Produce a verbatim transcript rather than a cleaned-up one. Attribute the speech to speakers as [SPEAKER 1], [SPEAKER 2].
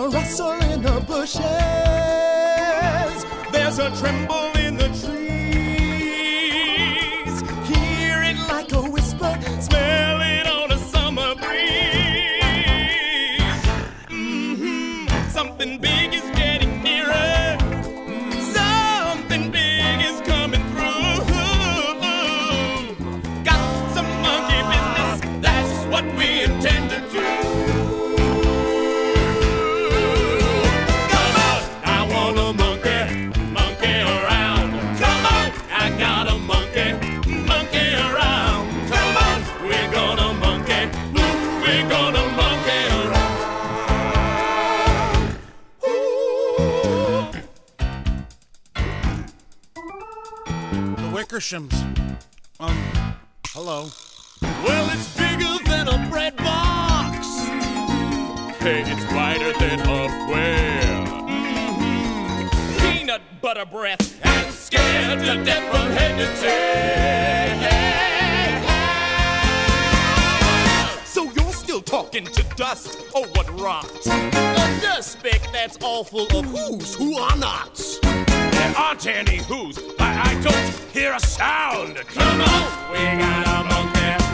[SPEAKER 1] a rustle in the bushes. There's a tremble in the trees. Hear it like a whisper, smell it on a summer breeze. Mm-hmm. Something big is getting nearer. Something big is coming through. Got some monkey business, that's what we intend to do.
[SPEAKER 2] Wickershams. Um, hello.
[SPEAKER 1] Well, it's bigger than a bread box. Hey, it's wider than a square. Mm-hmm. Peanut butter breath and scared to death from head to tail. So you're still talking to dust? Oh, what rot! A dust speck that's all full of who's who are nots. There aren't any who's, but I don't hear a sound. Come on, we got a monkey.